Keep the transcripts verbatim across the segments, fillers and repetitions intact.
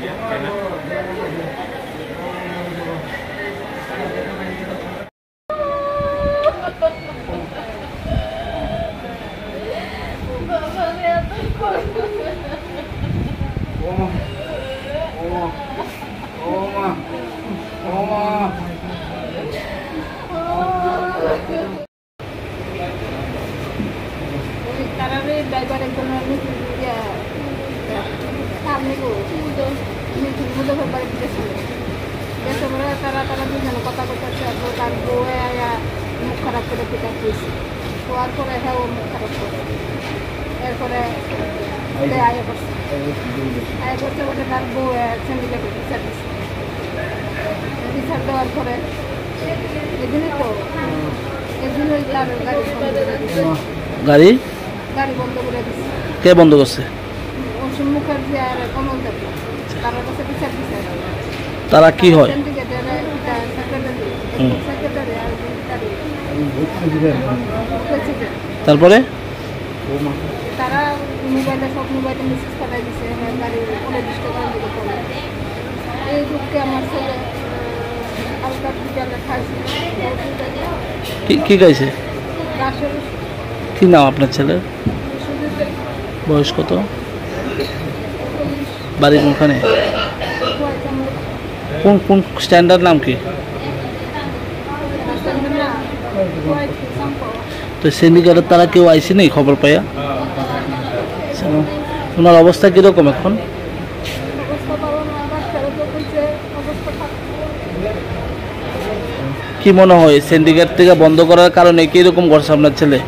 Driver একজন সামনে মুজফর বাড়ি গেছিল গেছে বলে তারা তারা দুজনে কথা করতেছে তার বউ মুখ খারাপ করে পিটা দিয়েছে হওয়ার পরে হ্যাঁ ও মুখ খারাপ করে এরপরে আয় করছে আয় করছে বলে তার বউ সিন্ডিকেটে বিচার দিচ্ছে বিচার দেওয়ার পরে এদিনই তো এদিনই তার গাড়ি গাড়ি গাড়ি বন্ধ করে দিচ্ছে। কে বন্ধ করছে? অসীম মুখার্জি আর কমল দেব তারা কাছে বিচার দিচ্ছে। তারা কি হয়? তারপরে তারা মোবাইলে সব মোবাইলে মেসেজ পাঠাই দিচ্ছে গাড়ি অনির্দিষ্ট কারণ দিকে পড়ে এই দুঃখে আমার ছেলে হালকা বিকালে খাইছে। কি খাইছে? কি নাম আপনার ছেলের? বয়স কত? বাড়ি কোনখানে? কোন কোন স্ট্যান্ডার্ড নাম কি? তো সিন্ডিকেটের তারা কেউ আইসি নেই খবর পাইয়া? ওনার অবস্থা কিরকম এখন? কি মনে হয় সিন্ডিকেট থেকে বন্ধ করার কারণে কিরকম করছে আপনার ছেলে?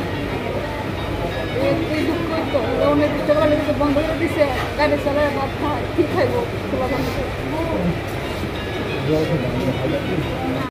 বন্ধ করে দিচ্ছে গাড়ি চলে কি খাইব